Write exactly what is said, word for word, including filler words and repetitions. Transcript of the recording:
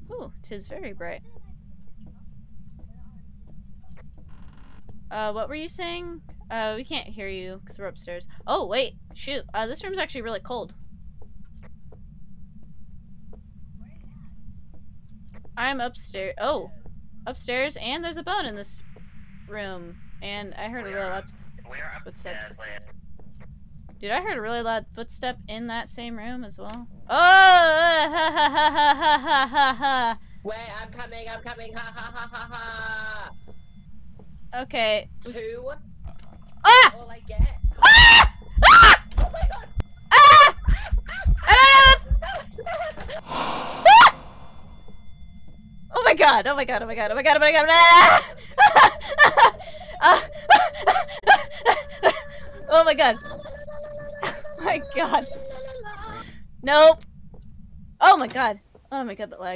Ooh, 'tis very bright. Uh, what were you saying? Uh, we can't hear you because we're upstairs. Oh, wait. Shoot. Uh, this room's actually really cold. I'm upstairs. Oh. Upstairs, and there's a bone in this room. And I heard a really loud footsteps. Dude, I heard a really loud footstep in that same room as well. Oh! Ha ha ha ha ha ha ha ha! Wait, I'm coming, I'm coming, ha ha ha ha ha! Okay. Two? Ah! All I get. Ah! Ah! Oh my god! Ah! I don't know! Ah! Oh my god, oh my god, oh my god, oh my god, oh my god, ah! Ah! Oh my god. Oh my god. Nope. Oh my god. Oh my god, that lag.